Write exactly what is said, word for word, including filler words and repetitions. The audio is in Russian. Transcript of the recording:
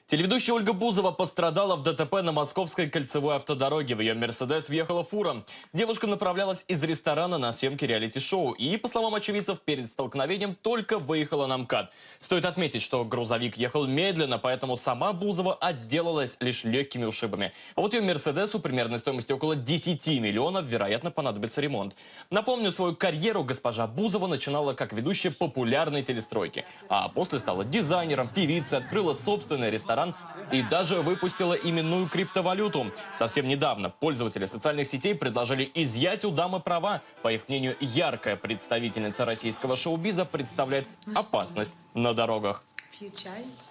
Телеведущая Ольга Бузова пострадала в ДТП на Московской кольцевой автодороге. В ее «Мерседес» въехала фура. Девушка направлялась из ресторана на съемки реалити-шоу и, по словам очевидцев, перед столкновением только выехала на МКАД. Стоит отметить, что грузовик ехал медленно, поэтому сама Бузова отделалась лишь легкими ушибами. А вот ее «Мерседесу» примерной стоимостью около десяти миллионов, вероятно, понадобится ремонт. Напомню, свою карьеру госпожа Бузова начинала как ведущая популярной телестройки. А после стала дизайнером, певицей, открыла собственный ресторан и даже выпустила именную криптовалюту. Совсем недавно пользователи социальных сетей предложили изъять у дамы права. По их мнению, яркая представительница российского шоу-биза представляет опасность на дорогах. Пью чай.